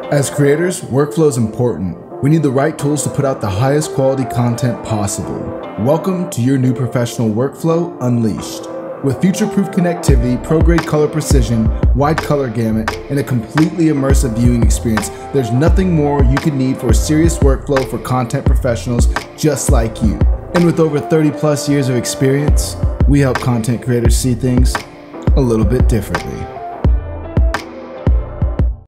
As creators, workflow is important. We need the right tools to put out the highest quality content possible. Welcome to your new professional workflow unleashed. With future-proof connectivity, pro-grade color precision, wide color gamut, and a completely immersive viewing experience, there's nothing more you could need for a serious workflow for content professionals just like you. And with over 30+ years of experience, we help content creators see things a little bit differently.